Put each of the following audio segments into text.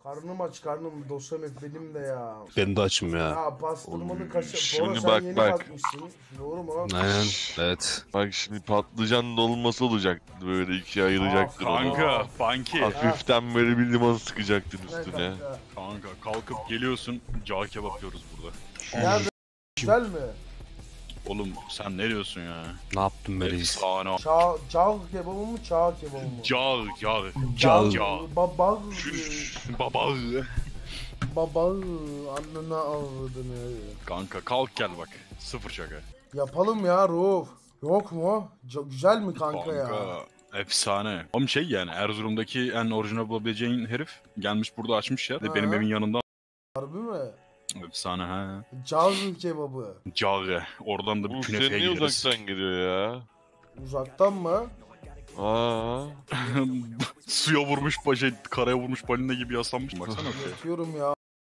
Karnım aç karnım. Dosamet benim de ya. Ben de açım ya. Ya pastırmalı kaşar. Şimdi Bora, sen yeni bak. kalkmışsın. Doğru mu? Aynen. Evet. Bak şimdi patlıcan dolması olacaktı, böyle ikiye ayıracaktın onu. Kanka, funky. Hafiften böyle bir limon sıkacaktın Ne üstüne. kanka? Kanka kalkıp geliyorsun, cağ kebap yiyoruz burada. Nerede? Güzel mi? Oğlum sen ne diyorsun ya? Ne yaptın be reis? Efsane. Çağ kebabı mı? Çağ kebabı mı? Cağ. Cağ. Baba. Baba. Baba. Annene avradını. Kanka kalk gel bak. Sıfır şaka. Yapalım ya Ruf. Yok mu? Güzel mi kanka ya? Efsane. Oğlum şey yani Erzurum'daki en orijinal bulabileceğin herif gelmiş burada açmış ya. Ha. Benim evin yanında. Harbi mi? Efsane ha. Cağ kebabı. Cağ. Oradan da bir Bu sen künefeye niye gideriz. uzaktan geliyor ya? Uzaktan mı? Aa. Suya vurmuş karaya vurmuş balina gibi yaslanmış. Baksana şuraya. Yatıyorum ya.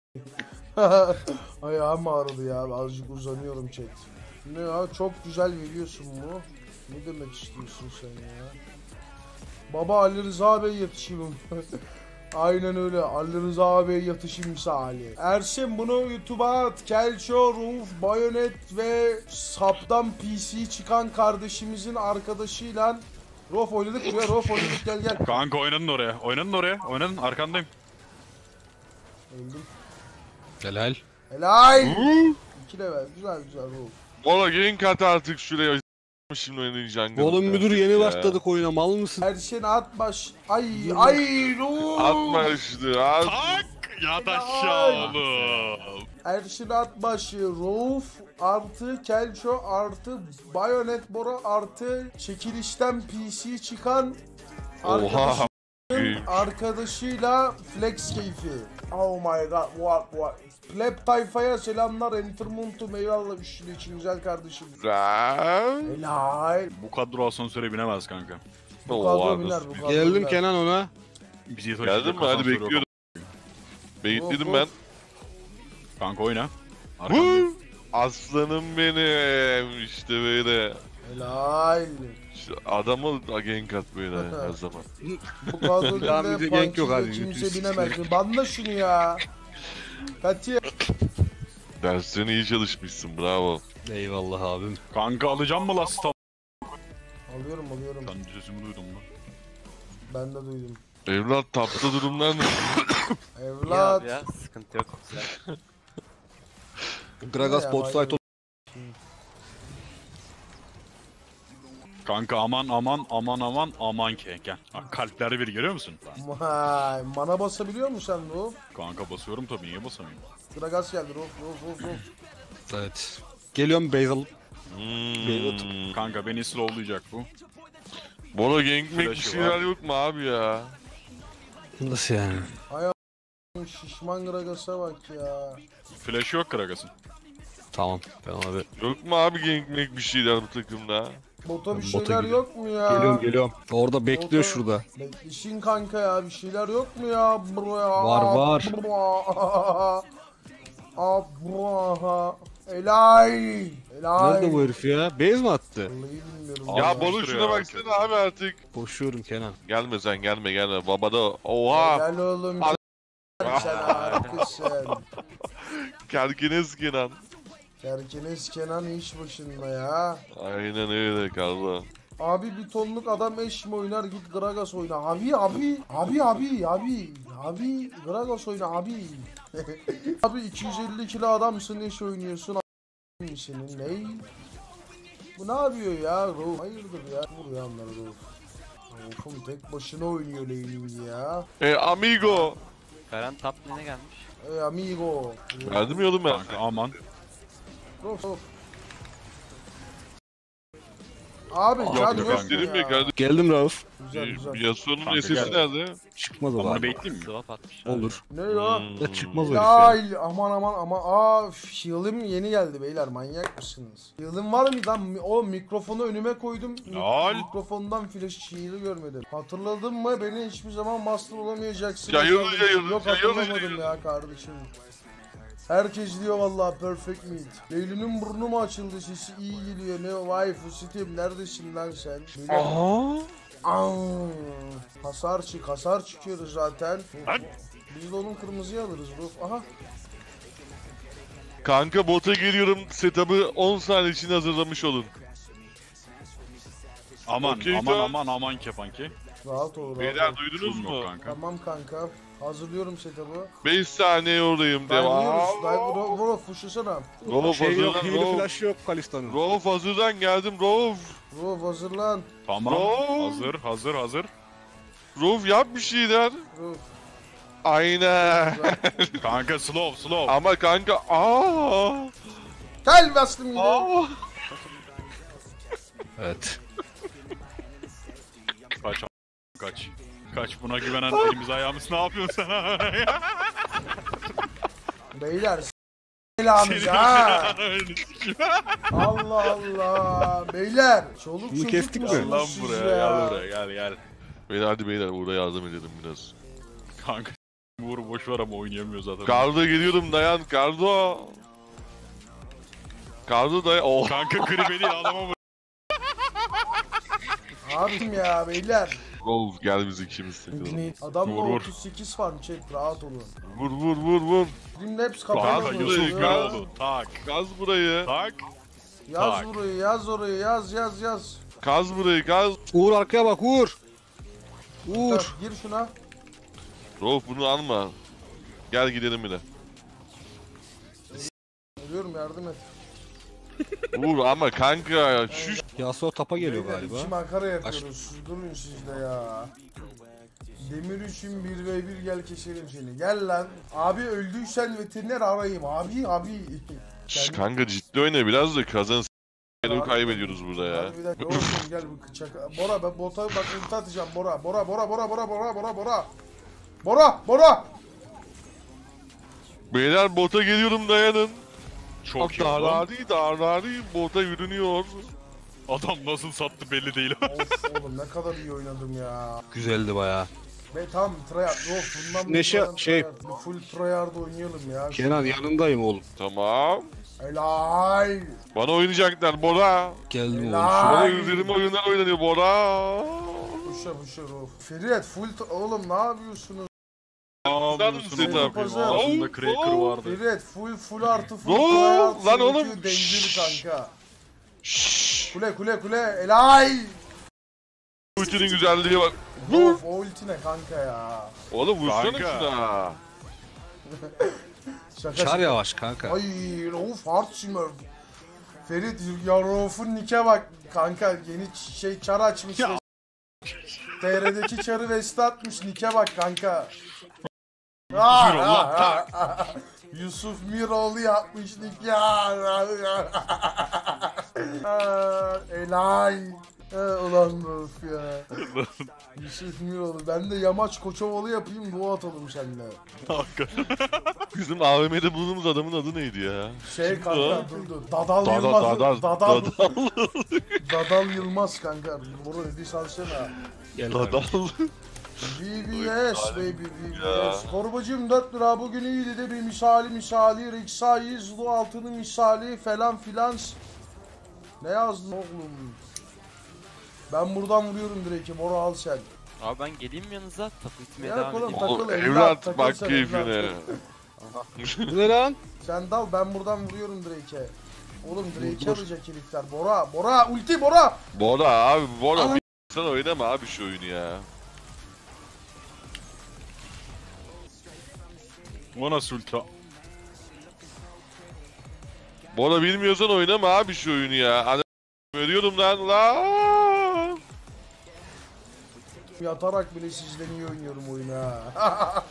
Ayağım ağrıdı ya. Azıcık uzanıyorum chat. Ne ya? Çok güzel veriyorsun bu. Ne demek istiyorsun sen ya? Baba Ali Rıza Bey yatışım. Aynen öyle. Ali Rıza Bey yatışım misali. Erşin bunu YouTube'a at. Kelço, Ruf, Bayonet ve Sap'tan PC çıkan kardeşimizin arkadaşıyla Rof oynadık buraya. Rof oynadık, gel. Kanka oynadın oraya. Oynadın arkandayım. Öldüm. Helal. Helal. 2 level. Güzel Ruf. Ola gank at artık şuraya. Şimdi oynayacaksın. Oğlum müdür yeni başladık oyuna, mal mısın? Erşin at baş. Ay Ruf. Atma işte at. Tak! Ya da aşağı oğlum. Erşin Atbaşı, Rauf artı Kelço artı Bayonet Bora artı çekilişten PC çıkan Oha. arkadaşıyla Flex keyfi. Oh my god, what. Pleb tayfaya selamlar, Entermuntum eyvallah üçlü için güzel kardeşim. Helal. Bu kadro asansöre binemez kanka. Bu kadro biner, bu kadro Geldim biner. Kenan ona. Bizi taşıyacak Geldin mi? Hadi asansör yok. bekliyorum. Bekledim Of, ben. of. Kanka oyna. Arkandayım. Aslanım benim. İşte böyle. Helal. İşte adamı gank at böyle her zaman. Bu kadro Devam biner, ediyor, genk yok Punky'de abi, kimse YouTube binemez. Banla şunu ya. Katiye. Derslerine iyi çalışmışsın, bravo. Eyvallah abim. Kanka alacağım mı lasta? Alıyorum. Ben sesimi duydum mu? Ben de duydum. Evlat tapta durumlar ne? Evlat. Ya sıkıntı yok. Güzel. Gragas Ya, Botsite Kanka aman ki gel. Bak, kalpleri bir görüyor musun? Vay, mana basabiliyor musun sen Ruf? Kanka basıyorum tabii niye basamayayım? Gragas geldi Ruf. Evet. Geliyorum base alıp. Kanka beni slowlayacak bu. Bora gank bir Flash'ı şeyler var. yok mu abi ya? Nasıl yani? Şişman Gragas'a bak ya. Flash yok Kragas'ın. Tamam. Ben ona bir... Yok mu abi gank bir şeyler bu takımda? Bota bir Bota şeyler gidiyorum. yok mu ya? Geliyorum. Orada bekliyor Bota- şurada. Bekleşin kanka ya, bir şeyler yok mu ya? Buraya. Var. Buraya. Helal. Nerede bu herif ya? Base mi attı? Vallahi bilmiyorum. Abi, Ya Allah'ım Bora şuraya şuna bak. baksana abi artık. Koşuyorum Kenan. Gelme sen gelme. Babada oha. Helal oğlum. Sen harikasın. Kerkeniz Kenan. Kerkenes Kenan iş başında ya. Aynen öyle Karlo. Abi bir tonluk adam eş mi oynar, git Gragas oyna. Abi. Gragas oyna abi. Abi 250 kilo adamsın, eş oynuyorsun. A**ın senin ney? Bu ne yapıyor ya Ruh? Hayırdır ya? Vuruyor onları Ruh. Ruf'um tek başına oynuyor lane'ini ya. Amigo. Ferhan top lane'e gelmiş. Amigo. Verdim ya oğlum ben. Kanka aman. Ruf. Abi Yok, can yok, yok kanka. mu Dedim ya ya? kardeşim. Geldim Rauf. Güzel. Yasuo'nun Kanka sesi gel. nerede? Çıkmaz o Ben bunu abi. bekleyeyim mi? Swap atmış. Olur. Ne ya? Ya çıkmaz o herif ya. Ya aman. Aa heal'im yeni geldi beyler, manyak mısınız? Heal'im var mı lan? O mikrofonu önüme koydum. Lol. Mikrofondan flash heal'ı görmedim. Hatırladın mı? Beni hiçbir zaman master olamayacaksın. Yayıl. Yok hatırlamadım ya kardeşim. Herkes diyor vallahi perfect meat. Leylül'ün burnu mu açıldı, sesi iyi geliyor. Ne vay Fusitim, neredesin lan sen? Hasar çıkıyoruz zaten. Lan. Biz de onun kırmızıyı alırız bro. Aha. Kanka bota geliyorum. Setup'ı 10 saniye içinde hazırlamış olun. Aman Okey, aman tamam. aman kefanki. Rahat ol rahat Beyler ol. duydunuz Yok mu? kanka. Tamam kanka. Hazırlıyorum setup'ı. 5 saniye oradayım. Devam. Dive'lıyoruz. Bro fuşlasana. Rauf Şey yok, hazırlan. hile Rauf. flash yok Kalista'nın. Rauf hazırlan geldim Rauf. Bro hazırlan. Tamam. Bro. Hazır. Rauf yap bir şeyler. Bro. Aynen. Kanka slow. Ama kanka Gel bastım yine. Evet. Kaç buna güvenen elimiz ayağımız ne yapıyorsun sen? Beyler belamız ha. Allah Allah. Beyler. Çoluk Bunu çocuk kestik mi? musunuz Lan siz buraya ya? gel. Beyler hadi beyler burada yardım edelim biraz. Kanka Uğur boş ver ama oynayamıyor zaten. Kardo geliyorum dayan Kardo. Kardo dayan. Oh. Kanka kribeli adama bak. Abim ya beyler. Rauf gel biz ikimiz takılalım. Adamla Vur. 38 farm çek rahat olun. Vur. Dreamlabs Kanka kafayla Yusuf Yusuf vuruyor. Güloğlu. Tak. Kaz burayı. Yaz Tak. burayı yaz orayı yaz. Kaz burayı kaz. Uğur arkaya bak Uğur. Uğur. Tamam, gir şuna. Rauf bunu alma. Gel gidelim bile. Geliyorum yardım et. Uğur ama kanka şu Yasuo tapa geliyor Beyler, galiba. İki makara yapıyoruz. Durun siz de ya. Demir için 1v1 gel keselim seni. Gel lan. Abi öldüysen veteriner arayayım. Abi. kanka ciddi oyna biraz da kazan s***leri kaybediyoruz burada ya. Abi bir dakika oğlum gel bu bıçak. Bora ben bota bak ulti atacağım Bora. Bora. Beyler bota geliyorum dayanın. Çok iyi lan. Darlari bota yürünüyor. Adam nasıl sattı belli değil. Of oğlum ne kadar iyi oynadım ya. Güzeldi baya. Ve tam tryhard. Of bundan Neşe, bundan şey- tryhard. Bir full tryhard oynayalım ya. Kenan yanındayım oğlum. Tamam. Helal. Bana oynayacaklar Bora. Geldim oğlum. Helal. Bana üzerime oyunlar oynanıyor Bora. Puşa of. Ferit oğlum ne yapıyorsunuz? Güzel mi setup? Ağzında cracker vardı. Ferit full artı full Oo, tryhard. lan oğlum. Dengeli kanka. Şşş. Kule. Helal. Ultinin güzelliğe bak. Vur. Of o ulti ne kanka ya. Oğlum vursana Kanka. şuna. Şaka. Çar yavaş kanka. Ay of hard simmer. Ferit ya Rauf'un nike bak kanka yeni çar açmış. Ya. TR'deki çarı Veste atmış nike bak kanka. Yusuf Miroğlu yapmış nik ya. Helal. Ulan Rauf ya. Yusuf Miroğlu. Ben de Yamaç Koçovalı yapayım dua atalım seninle. Bizim AVM'de bulduğumuz adamın adı neydi ya? Şey kanka dur. Dadal Dadal, Yılmaz. Dadal. Dadal Yılmaz kanka. Bunu dedi salsana. Gel Dadal. kardeşim. BBS baby BBS. Torbacım 4 lira bugün iyiydi de bir misali Rixai Zulu altının misali falan filan. Ne yazdın oğlum? Ben buradan vuruyorum direkt Bora al sen. Abi ben geleyim mi yanınıza? Tapu itmeye Ya devam oğlum, edeyim. takıl, Oğlum evlat, evlat takıl bak sen, keyfine. evlat. Bu ne lan? Sen dal ben buradan vuruyorum Drake'e. Oğlum Drake'e alacak herifler. Bora ulti Bora. Bora abi Bora bir sen oynama abi şu oyunu ya. O nasıl ulti? Bora bilmiyorsan oynama abi şu oyunu ya. Hani ölüyorum lan. Yatarak bile sizden iyi oynuyorum oyunu ha.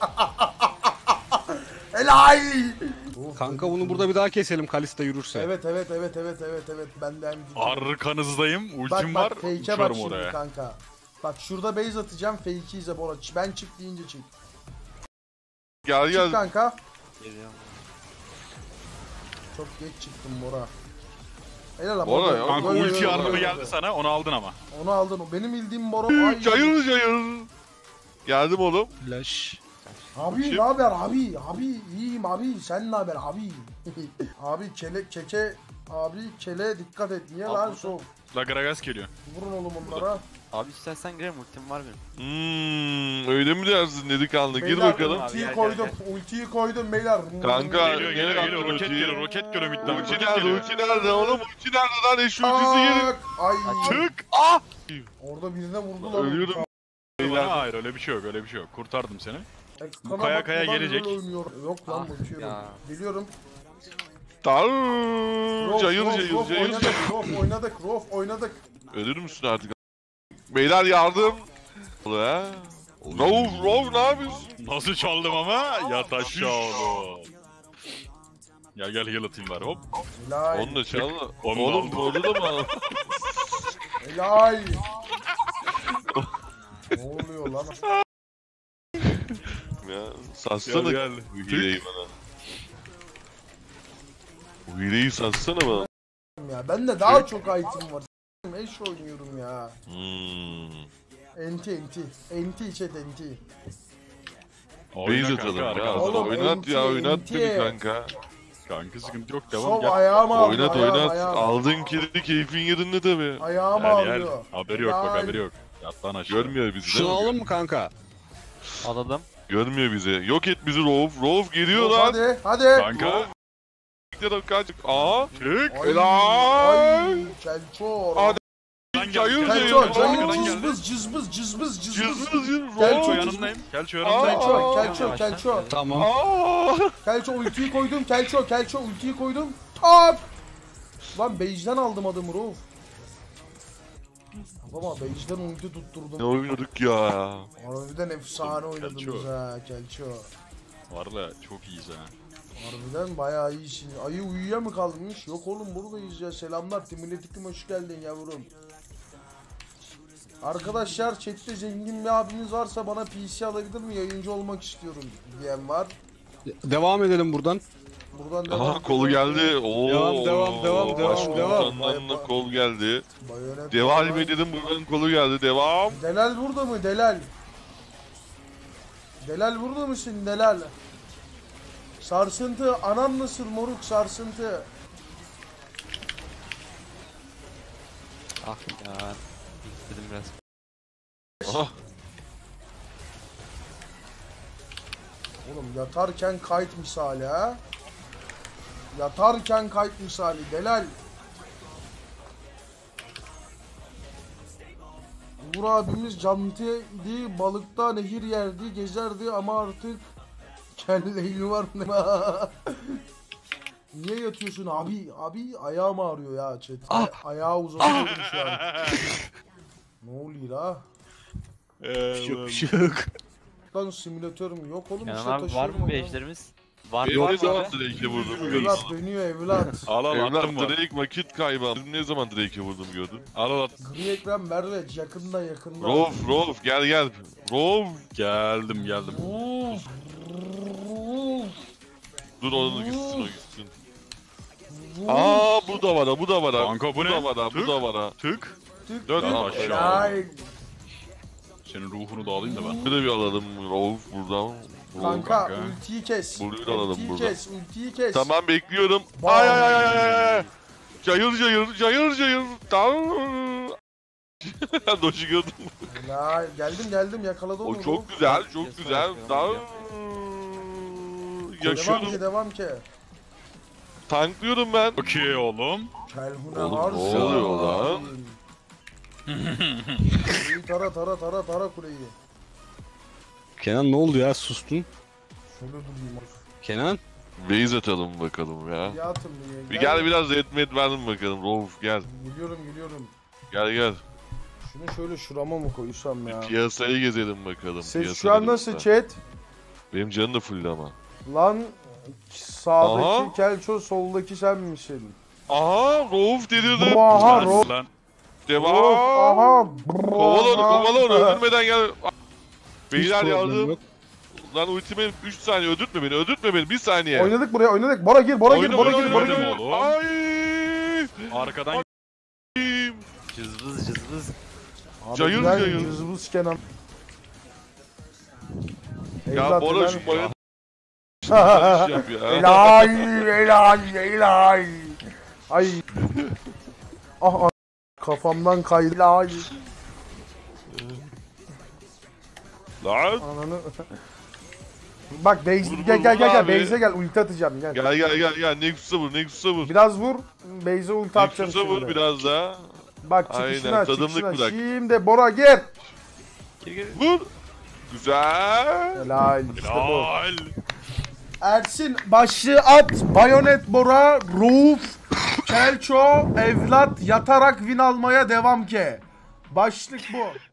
Helal. Kanka bunu burada bir daha keselim Kalista yürürse. Evet. Ben de hem Arkanızdayım. Ultim var. fake'e bak Uçarım şimdi oraya. kanka. Bak şurada base atacağım fake'i izle Bora. Ben çık deyince çık. Gel Çık gel. kanka. Geliyorum. Çok geç çıktım Bora. Helal lan Bora ya. Kanka Yo, ulti yo, anlamı yo. geldi sana. Onu aldın ama. Onu aldın. Benim bildiğim Bora. Ay. Cayır. Geldim oğlum. Flash. Abi Kim? ne haber abi? Abi iyiyim abi. Sen ne haber abi? Abi keke abi kele dikkat et. Niye lan Abi, şov? La Gragas geliyor. Vurun oğlum onlara. Abi istersen girelim ultim var benim. Öyle mi dersin delikanlı? Gir Beyler, bakalım. Ultiyi Gel, koydum. gel, Ultiyi koydum beyler. Kanka, Geliyor roket geliyor roket geliyor midden. Ulti Roket nerede? geliyor. Ulti nerede? Oğlum ulti nerede lan? Eşi ultisi gelin. Ay. Tık. Ah! Orada birine vurdu lan. Ölüyorum. Hayır öyle bir şey yok öyle bir şey yok. Kurtardım seni. Kana Kaya bak, kaya buradan gelecek. böyle oynuyor. Yok lan Ah bakıyorum. ya. Geliyorum. Cayır Rof, cayır Rof cayır. oynadık. Rof oynadık. Rof oynadık. Ölür müsün artık? Beyler yardım. Ula. Rov ne yapıyorsun? Nasıl çaldım ama? Yat aşağı oğlum. Gel gel heal atayım bari hop. Helal. Onu da çal. Onu da Oğlum aldım. doğru da mı? Helal. Ne oluyor lan? Ya satsana. Gel, Bu hileyi bana. Bu hileyi satsana bana. Ya bende daha çok item var. Eş oynuyorum ya. Enti. Enti chat enti. Base atalım ya. Oğlum, Oynat ya oynat enti. beni kanka. Kanka sıkıntı yok devam Sol gel. ayağıma aldı. Oynat ayağım, oynat. ayağım. Aldın kilidi keyfin yerinde tabi. Ayağıma Gel gel. alıyor. Haberi yok bak Helal. haberi yok. Yat lan aşağı. Görmüyor bizi Şunu değil mi? alalım mı kanka? Alalım. Görmüyor bizi. Yok et bizi Rauf. Rauf geliyor Rof, lan. hadi hadi. Kanka. Kaç. Aa. Çık. Ay, Helal. ay, Kelçor. Hadi. Lan Cayır gel. cayır. Kelçor, Arkadan cayır, geldi. cızbız. Cızız Kelço, Kelço Rauf. yanındayım. Kelço Aa. yanındayım. Kelço. Tamam. Aa. Kelço ultiyi koydum. Kelço ultiyi koydum. Tak. Lan Beyz'den aldım adamı Rauf. Ama Beyz'den ulti Ne tutturdum. oynadık ya. Harbiden efsane Kelço. oynadınız ha Kelço. Varla çok iyiyiz ha. Harbiden bayağı iyisin. Ayı uyuya mı kalmış? Yok oğlum buradayız ya. Selamlar. Timurletik'im hoş geldin yavrum. Arkadaşlar chatte zengin bir abimiz varsa bana PC alabilir mi? Yayıncı olmak istiyorum diyen var. Devam edelim buradan. Buradan devam. Aha kolu geldi. Oo. Devam. Başkomutandan da kol geldi. Bayonet Deval var. mi dedim buradan kolu geldi. Devam. Delal burada mı? Delal. Delal burada mısın? Delal. Sarsıntı. Anan nasıl moruk sarsıntı? Ah ya. İstedim biraz. Ah. Oğlum yatarken kayıt misali ha. Yatarken kayıt misali. Delal. Uğur abimiz cantiydi, balıkta nehir yerdi, gezerdi ama artık kelleği var. Niye yatıyorsun abi? Abi ayağım ağrıyor ya chat. Ayağı uzatıyorum şu an. Ne oluyor ha? Bir şey yok. Lan simülatörüm yok oğlum. Kenan işte abi var taşıyorum mı onu. bejlerimiz? Var Benim var ne zaman abi. Drake'e vurdum Evlat gördün. dönüyor evlat. Al al attım Evlat var. Drake vakit kaybı. Ne zaman Drake'e vurdum gördün. Al al at. Gri ekran Mervet yakında. Rauf gel. Rauf. Geldim. Uf. Dur onu gitsin. Aa bu da var. Kanka bu ne? Bu da var. Tık. Tık Dön tık. lan aşağı. Helal. Senin ruhunu da alayım da ben. Bir de bir alalım Rauf buradan. Kanka kanka. ultiyi kes. Burayı da alalım buradan. Ultiyi kes. Tamam bekliyorum. Bam. Ay. Cayır. Tamam. Doşu gördüm. Helal. Geldim yakaladım onu. O çok güzel. Tamam. Yaşıyorum. Devam ki. Tanklıyorum ben. Okey oğlum. Kelhuna Oğlum, harca. ne oluyor lan? Kuleyi tara kuleyi. Kenan ne oldu ya sustun? Şöyle durayım. Kenan. Base atalım bakalım ya. Bir atın Bir gel biraz etmet verin bakalım. Rauf gel. Geliyorum. Gel. Şunu şöyle şurama mı koysam ya? Piyasayı gezelim bakalım. Ses Piyasa şu an dedim nasıl ben. chat? Benim canım da full ama. Lan sağdaki Aha. Kelço soldaki sen misin? Aha Rauf delirdi. Aha Rof. Lan. Devam. Aha. Kovala onu öldürmeden gel. Beyler Hiç problem yardım. yok. Lan ultime 3 saniye öldürtme beni 1 saniye. Oynadık buraya. Bora gir. Oğlum. Ay. Arkadan Cızbız. Cayır. Cızbız Kenan. Ya Bora şu bayan iş yap ya. Helal. Ay. Kafamdan kaydı. Lan. Ananı. Bak Beyz Vur, gel vur, gel vur gel gel abi. Beyz'e gel ulti atacağım gel. Gel. Nexus'a vur, Nexus'a vur. Biraz vur. Beyz'e ulti atacağım Nexus'a vur şimdi. biraz daha. Bak çıkışına Aynen, tadımlık çıkışına. bırak. Şimdi Bora gir. Gir. Vur. Güzel. Helal işte bu. Lol. Ersin başlığı at. Bayonet Bora, Rauf, Kelço, evlat yatarak win almaya devam ki. Başlık bu.